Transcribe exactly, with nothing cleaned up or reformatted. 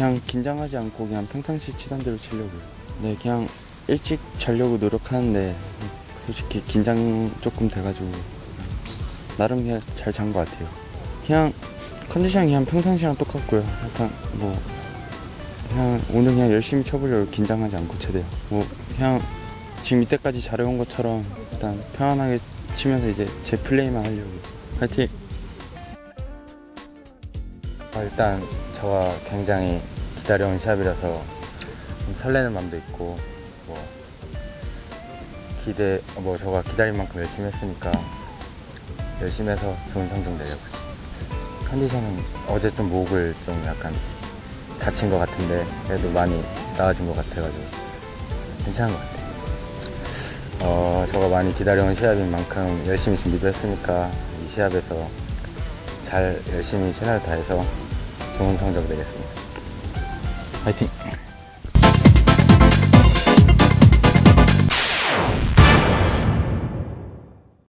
그냥 긴장하지 않고 그냥 평상시 치던 대로 치려고요. 네, 그냥 일찍 자려고 노력하는데 솔직히 긴장 조금 돼가지고 나름 그냥 잘 잔 것 같아요. 그냥 컨디션이 그냥 평상시랑 똑같고요. 약간 뭐 그냥 오늘 그냥 열심히 쳐보려고 긴장하지 않고 최대한 뭐 그냥 지금 이때까지 잘해온 것처럼 일단 편안하게 치면서 이제 제 플레이만 하려고. 파이팅! 어, 일단 저가 굉장히 기다려온 시합이라서 설레는 마음도 있고 뭐 기대 뭐 저가 기다린 만큼 열심히 했으니까 열심히 해서 좋은 성적 내려고요. 컨디션은 어제 좀 목을 좀 약간 다친 것 같은데 그래도 많이 나아진 것 같아가지고 괜찮은 것 같아요. 어, 저가 많이 기다려온 시합인 만큼 열심히 준비도 했으니까 이 시합에서 잘 열심히 최선을 다해서 좋은 성적 내겠습니다. 파이팅!